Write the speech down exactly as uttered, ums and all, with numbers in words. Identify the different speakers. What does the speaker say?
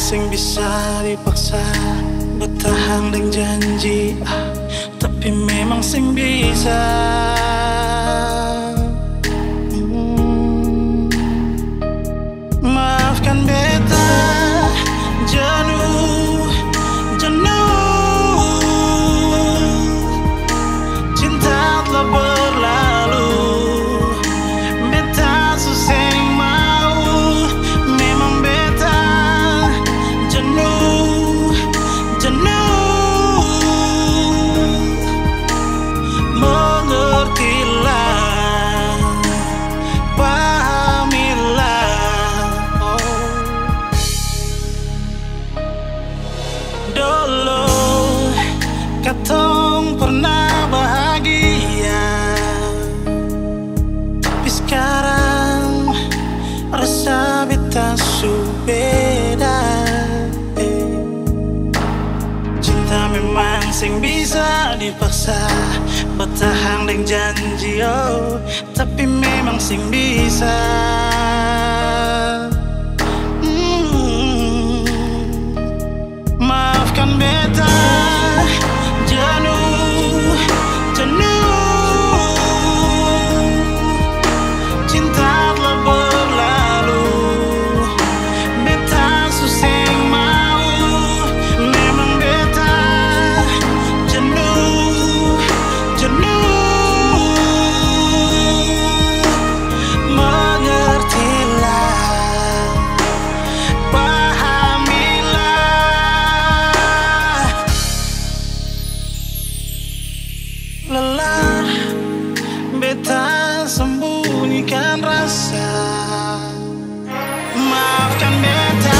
Speaker 1: sing bisa dipaksa bertahan dengan janji, ah, tapi memang sing bisa. hmm. Maafkan beta jenuh, jenuh. Cinta telah berlalu, beta suseng mau. Memang beta jenuh, jenuh. Mengertilah, pahamilah, oh. Dulu katong pernah bahagia, tapi sekarang rasa beta su beda. eh. Cinta memang sing bisa dipaksa bertahan dengan janji, oh, tapi memang sing bisa. Hmm. Maafkan beta jenuh, jenuh. Cinta telah berlalu, beta suseng mau. Memang beta jenuh, jenuh. Mengertilah, pahamilah. Lelah beta sembunyikan rasa. Maafkan beta